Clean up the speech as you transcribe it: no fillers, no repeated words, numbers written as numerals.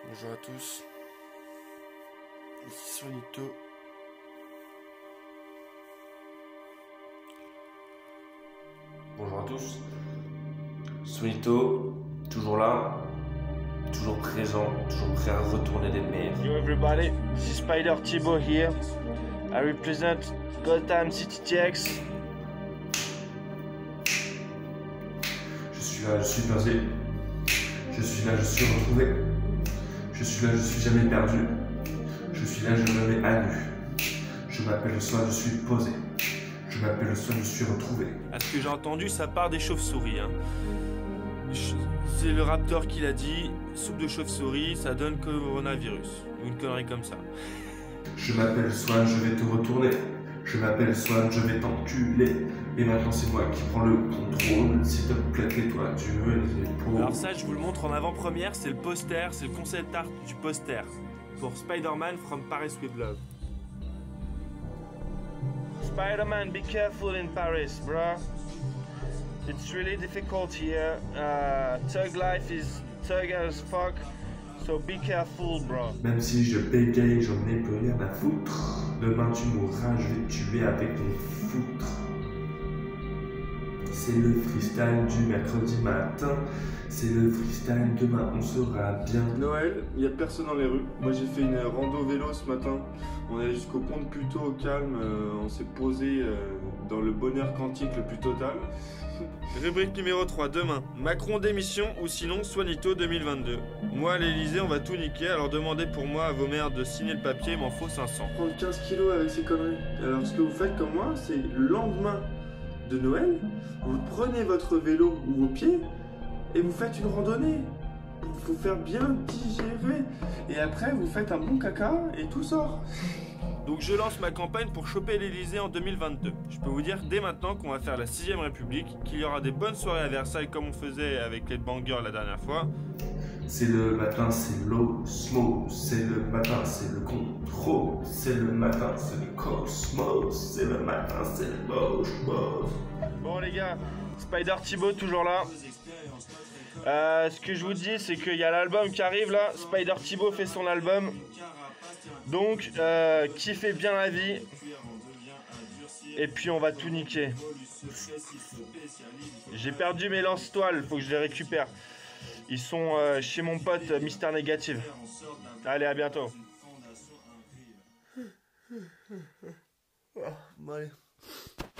Bonjour à tous, ici Swanito. Bonjour à tous, Swanito, toujours là, toujours présent, toujours prêt à retourner des mers. Yo everybody, this is Spider Thibaut here. I represent Gotham City TX. Je suis là, je suis posé. Je suis là, je suis retrouvé. Je suis là, je suis jamais perdu. Je suis là, je me mets à nu. Je m'appelle Swan, je suis posé. Je m'appelle Swan, je suis retrouvé. À ce que j'ai entendu, ça part des chauves-souris. Hein. C'est le Raptor qui l'a dit, soupe de chauve-souris, ça donne coronavirus. Ou une connerie comme ça. Je m'appelle Swan, je vais te retourner. Je m'appelle Swan, je vais t'enculer. Et maintenant c'est moi qui prends le contrôle. S'il te plaît, tais-toi, tu veux les épaules. Alors ça, je vous le montre en avant-première, c'est le poster, c'est le concept art du poster. Pour Spider-Man from Paris with Love. Spider-Man, be careful in Paris, bruh. It's really difficult here. Thug life is thug as fuck. So be careful, bro. Même si je bégaye, j'en ai plus rien à foutre. Demain tu mourras, je vais te tuer avec ton foutre. C'est le freestyle du mercredi matin. C'est le freestyle, demain on sera bien. Noël, il n'y a personne dans les rues. Moi j'ai fait une rando vélo ce matin. On est allé jusqu'au pont de Puteaux au calme. On s'est posé dans le bonheur quantique le plus total. Rubrique numéro 3, demain. Macron démission ou sinon Swanito 2022. Moi à l'Elysée, on va tout niquer, alors demandez pour moi à vos mères de signer le papier, il m'en faut 500. Prendre 15 kilos avec ces conneries. Alors ce que vous faites comme moi, c'est le lendemain de Noël, vous prenez votre vélo ou vos pieds et vous faites une randonnée pour vous faire bien digérer. Et après, vous faites un bon caca et tout sort. Donc je lance ma campagne pour choper l'Elysée en 2022. Je peux vous dire dès maintenant qu'on va faire la 6ème République, qu'il y aura des bonnes soirées à Versailles comme on faisait avec les bangers la dernière fois. C'est le matin, c'est l'osmose. C'est le matin, c'est le contrôle. C'est le matin, c'est le cosmos. C'est le matin, c'est le cosmos. Bon les gars, Spider Thibaut toujours là. Ce que je vous dis, c'est qu'il y a l'album qui arrive là. Spider Thibaut fait son album. Donc, kiffez bien la vie. Et puis on va tout niquer. J'ai perdu mes lance-toiles, faut que je les récupère. Ils sont chez mon pote Mister Négative. Allez, à bientôt. Bon, allez.